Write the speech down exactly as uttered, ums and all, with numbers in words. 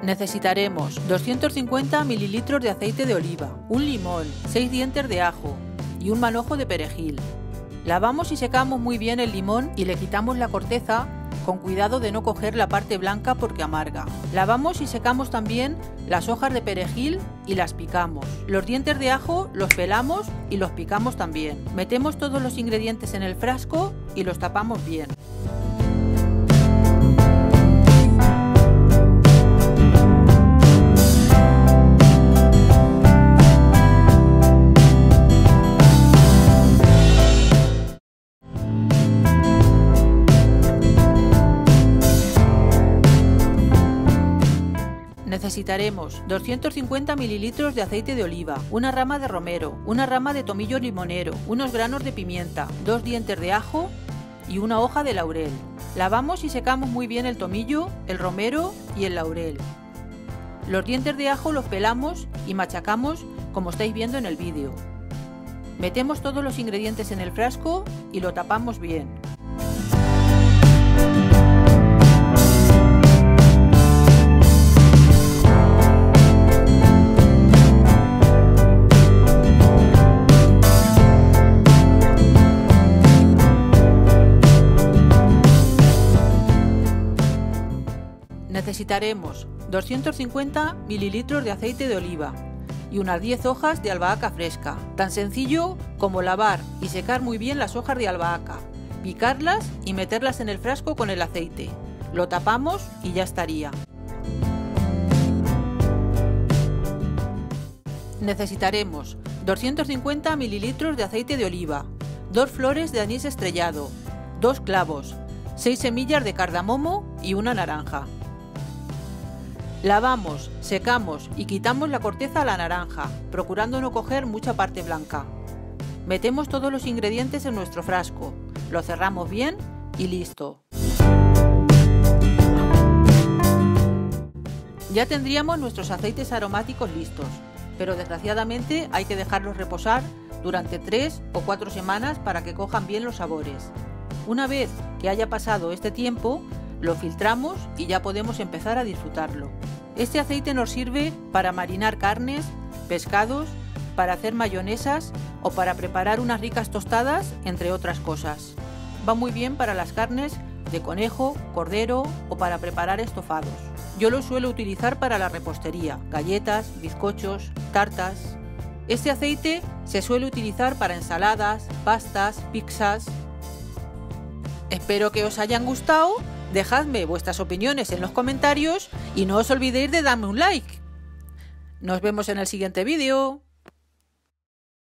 Necesitaremos doscientos cincuenta mililitros de aceite de oliva, un limón, seis dientes de ajo y un manojo de perejil. Lavamos y secamos muy bien el limón y le quitamos la corteza, con cuidado de no coger la parte blanca porque amarga. Lavamos y secamos también las hojas de perejil y las picamos. Los dientes de ajo los pelamos y los picamos también. Metemos todos los ingredientes en el frasco y los tapamos bien. Necesitaremos doscientos cincuenta mililitros de aceite de oliva, una rama de romero, una rama de tomillo limonero, unos granos de pimienta, dos dientes de ajo y una hoja de laurel. Lavamos y secamos muy bien el tomillo, el romero y el laurel. Los dientes de ajo los pelamos y machacamos como estáis viendo en el vídeo. Metemos todos los ingredientes en el frasco y lo tapamos bien. Necesitaremos doscientos cincuenta mililitros de aceite de oliva y unas diez hojas de albahaca fresca. Tan sencillo como lavar y secar muy bien las hojas de albahaca, picarlas y meterlas en el frasco con el aceite. Lo tapamos y ya estaría. Necesitaremos doscientos cincuenta mililitros de aceite de oliva, dos flores de anís estrellado, dos clavos, seis semillas de cardamomo y una naranja. Lavamos, secamos y quitamos la corteza a la naranja, procurando no coger mucha parte blanca. Metemos todos los ingredientes en nuestro frasco, lo cerramos bien y listo. Ya tendríamos nuestros aceites aromáticos listos, pero desgraciadamente hay que dejarlos reposar durante tres o cuatro semanas para que cojan bien los sabores. Una vez que haya pasado este tiempo, lo filtramos y ya podemos empezar a disfrutarlo. Este aceite nos sirve para marinar carnes, pescados, para hacer mayonesas o para preparar unas ricas tostadas, entre otras cosas. Va muy bien para las carnes de conejo, cordero o para preparar estofados. Yo lo suelo utilizar para la repostería, galletas, bizcochos, tartas. Este aceite se suele utilizar para ensaladas, pastas, pizzas. Espero que os hayan gustado. Dejadme vuestras opiniones en los comentarios y no os olvidéis de darme un like. Nos vemos en el siguiente vídeo.